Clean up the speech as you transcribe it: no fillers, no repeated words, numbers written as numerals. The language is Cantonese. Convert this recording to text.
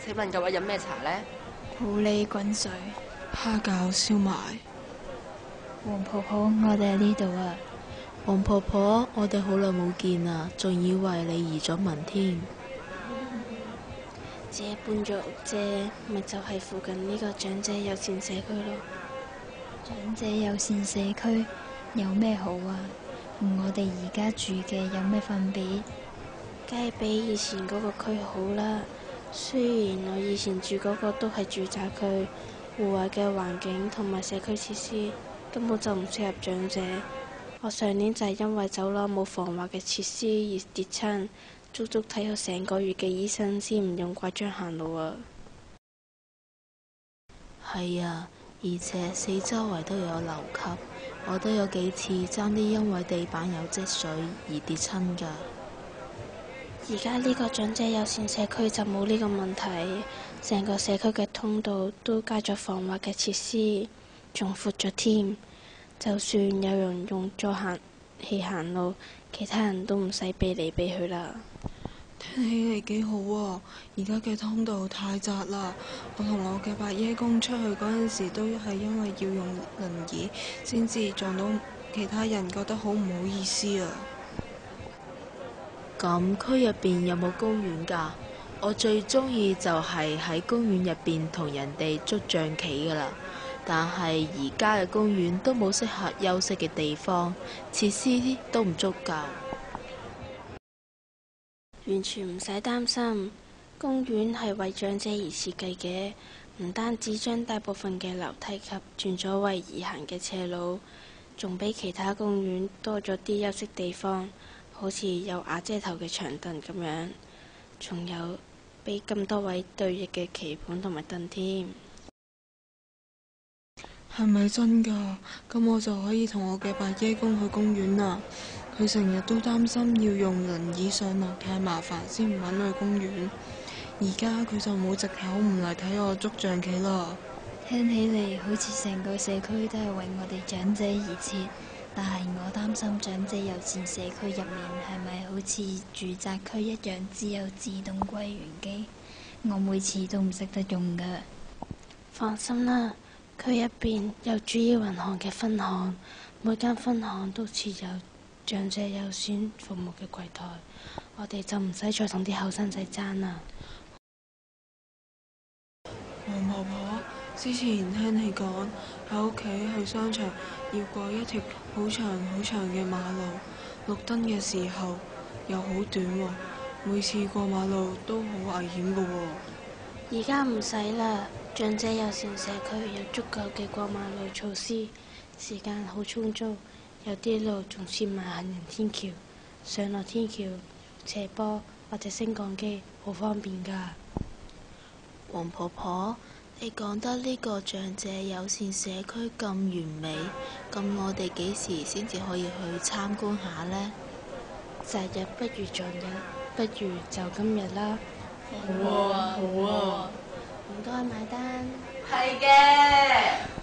請問各位飲咩茶呢？ 普洱滾水。 蝦餃燒賣。 黃婆婆，我哋喺呢度啊！ 黃婆婆，我哋好耐冇見啦，仲以為你移咗民添。 姐搬咗屋啫，咪就係附近呢個長者友善社區咯。 長者友善社區有咩好啊？同我哋而家住嘅有咩分別？ 梗係比以前嗰個區好啦。雖然我以前住嗰個都係住宅區，戶外嘅環境同埋社區設施根本就唔適合長者。我上年就係因為走廊冇防滑嘅設施而跌親，足足睇咗成個月嘅醫生先唔用拐杖行路啊！ 係啊，而且四周圍都有樓級，我都有幾次爭啲因為地板有積水而跌親㗎。 而家呢個長者友善社區就冇呢個問題，成個社區嘅通道都加咗防滑嘅設施，仲闊咗添。就算有人用助行器行路，其他人都唔使避嚟避去啦。 聽起嚟幾好啊！而家嘅通道太窄啦，我同我嘅白椰公出去嗰陣時，都係因為要用輪椅，先至撞到其他人，覺得好唔好意思啊！ 咁區入邊有冇公園㗎？我最中意就係喺公園入邊同人哋捉象棋㗎啦。但係而家嘅公園都冇適合休息嘅地方，設施都唔足夠。 完全唔使擔心，公園係為長者而設計嘅，唔單止將大部分嘅樓梯級轉咗為易行嘅斜路，仲比其他公園多咗啲休息地方，好似有瓦遮頭嘅長凳咁樣，仲有俾咁多位對翼嘅棋盤同埋凳添。 係咪真㗎？咁我就可以同我嘅白椰公去公園啦。佢成日都擔心要用輪椅上落太麻煩，先唔肯去公園。而家佢就冇藉口唔嚟睇我捉象棋啦。 聽起嚟好似成個社區都係為我哋長者而設，但係我擔心長者友善社區入面係咪好似住宅區一樣，只有自動歸園機？我每次都唔識得用㗎。 放心啦，區入邊有主要銀行嘅分行，每間分行都設有長者優先服務嘅櫃台，我哋就唔使再同啲後生仔爭啦。 黃婆婆，之前聽你講喺屋企去商場要過一條好長好長嘅馬路，綠燈嘅時候又好短喎，每次過馬路都好危險㗎喎。 而家唔使啦，長者友善社區有足夠嘅過馬路措施，時間好充足，有啲路仲設埋行人天橋，上落天橋、斜坡或者升降機，好方便㗎。 黃婆婆，你講得呢個長者友善社區咁完美，咁我哋幾時先至可以去參觀下呢？ 擇日不如撞日，不如就今日啦。 好啊，好啊， 唔該買單。 係嘅。